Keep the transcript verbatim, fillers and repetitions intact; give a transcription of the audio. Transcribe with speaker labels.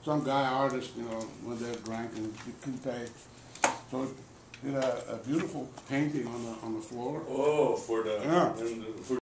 Speaker 1: some guy artist, you know, went there, drank, and he couldn't pay. So he did a, a beautiful painting on the on the floor.
Speaker 2: Oh, for the,
Speaker 1: Yeah.
Speaker 2: and the for